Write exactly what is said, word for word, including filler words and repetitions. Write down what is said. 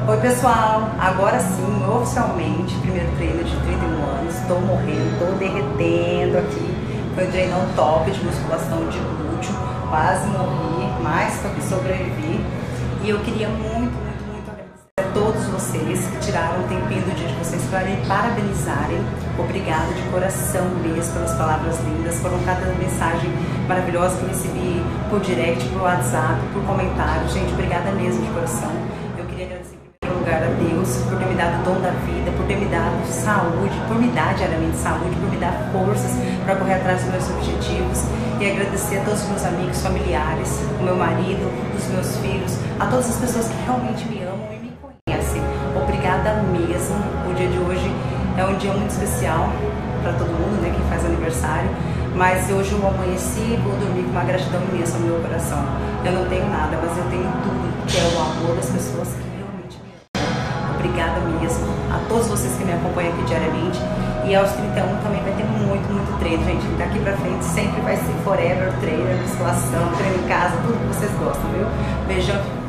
Oi pessoal, agora sim, oficialmente, primeiro treino de trinta e um anos, estou morrendo, estou derretendo aqui. Foi um treinão top de musculação de glúteo, quase morri, mas estou aqui sobrevivi. E eu queria muito, muito, muito agradecer a todos vocês que tiraram um tempinho do dia de vocês para me parabenizarem. Obrigada de coração mesmo pelas palavras lindas, foram cada mensagem maravilhosa que eu recebi por direct, por WhatsApp, por comentário. Gente, obrigada mesmo de coração. Eu queria agradecer lugar a Deus por ter me dado o dom da vida, por ter me dado saúde, por me dar diariamente saúde, por me dar forças para correr atrás dos meus objetivos, e agradecer a todos os meus amigos, familiares, o meu marido, os meus filhos, a todas as pessoas que realmente me amam e me conhecem. Obrigada mesmo. O dia de hoje é um dia muito especial para todo mundo, né, que faz aniversário, mas hoje eu amanheci e vou dormir com uma gratidão imensa no meu coração. Eu não tenho nada, mas eu tenho tudo, que é o amor das pessoas que obrigada mesmo a todos vocês que me acompanham aqui diariamente. E aos trinta e um também vai ter muito, muito treino, gente. Daqui pra frente sempre vai ser forever treino, musculação, treino em casa, tudo que vocês gostam, viu? Beijão.